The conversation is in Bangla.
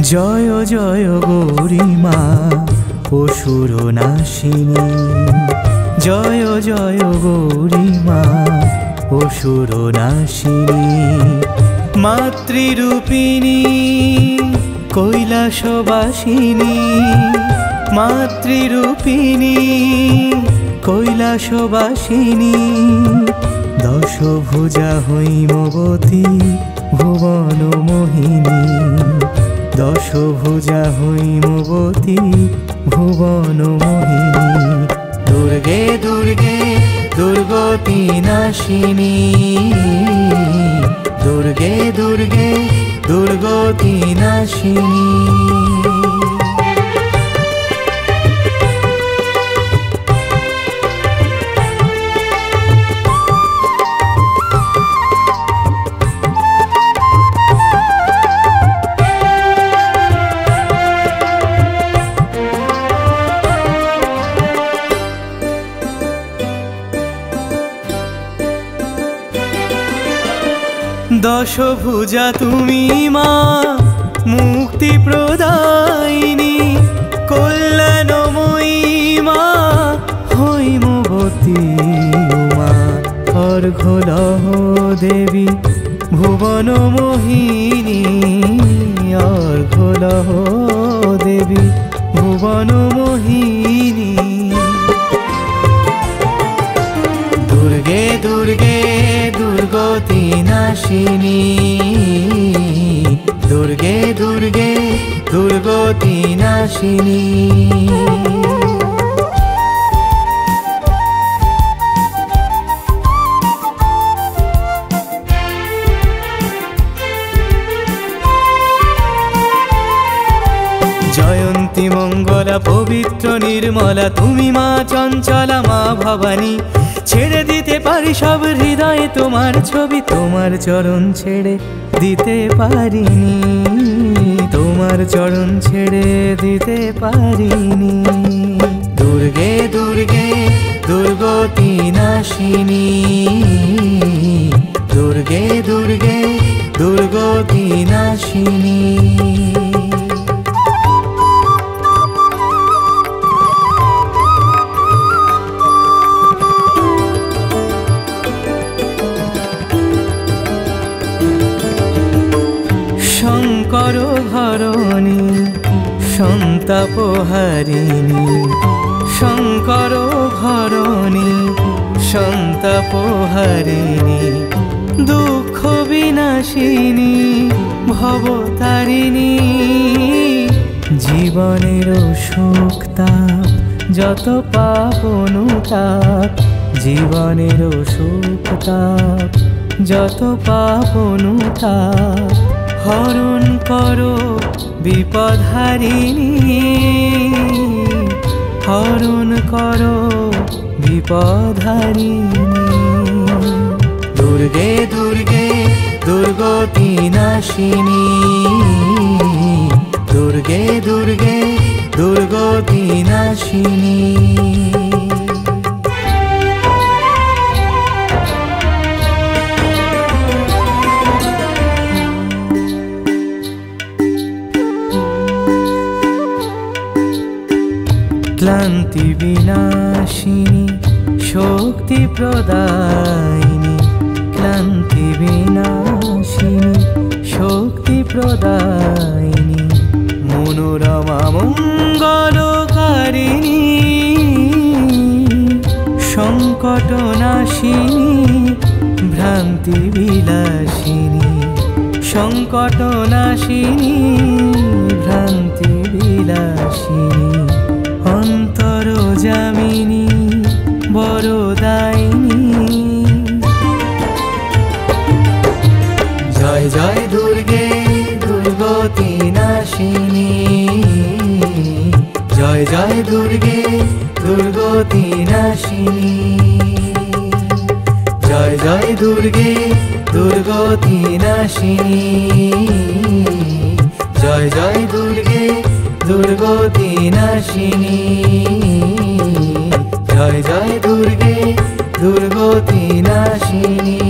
জয় জয় গৌরী মা অসুর নাশিনী, জয় জয় গৌরী মা অসুর নাশিনী। মাতৃরূপিণী কৈলাসবাসিনী, মাতৃরূপিণী কৈলাসবাসিনী। দশভুজা হৈমবতী ভুবন মোহিনী, দশভুজা হৈমবতী ভুবন মোহিনী। দুর্গে দুর্গে দুর্গতি নাশিনী, দুর্গে দুর্গে দুর্গতি নাশিনী। দশভুজা তুমি মা মুক্তি প্রদায়িনী, কল্যাণময়ী মা হৈমবতী উমা। অর্ঘ্য লহ দেবী ভুবন মোহিনী, অর্ঘ্য লহ দেবী ভুবন মোহিনী। দুর্গে দুর্গে দুর্গতি নাশিনী, দুর্গে দুর্গে দুর্গতি নাশিনী। জয়ন্তী মঙ্গলা পবিত্র নির্মলা তুমি মা চঞ্চলা মা ভবানী। ছেড়ে দিতে পারি সব হৃদয়ে তোমার ছবি, তোমার চরণ ছেড়ে দিতে পারিনি, তোমার চরণ ছেড়ে দিতে পারিনি। দুর্গে দুর্গে দুর্গতি নাশিনী, দুর্গে দুর্গে দুর্গতি নাশিনী। শঙ্কর ঘরণী সন্তাপহারিণী, শঙ্কর ঘরণী সন্তাপহারিণী। দুঃখ বিনাশিনী ভবতারিণী, জীবনের সুখ তাপ যত পাপ অনুতাপ, জীবনের সুখ তাপ যত পাপ অনুতাপ। হরণ করো বিপদহারিণী, হরণ করো বিপদহারিণী। দুর্গে দুর্গে দুর্গতি নাশিনী, দুর্গে দুর্গে দুর্গতি নাশিনী। ক্লান্তি বিনাশিনী শক্তি প্রদায়িনী, ক্লান্তি বিনাশিনী শক্তি প্রদায়িনী। মনোরমা মঙ্গলকারিণী, সংকট নাশিনী ভ্রান্তি বিলাসিনী, সংকট নাশিনী ভ্রান্তি বিলাসিনী। অন্তর জামিনী বরদায়িনী, জয় জয় দুর্গে দুর্গতি নাশিনী, জয় জয় দুর্গে দুর্গতি নাশিনী। জয় জয় দুর্গে দুর্গতি নাশিনী, জয় জয় দুর্গে দুর্গতি নাশিনী। জয় জয় দুর্গে দুর্গতি নাশিনী।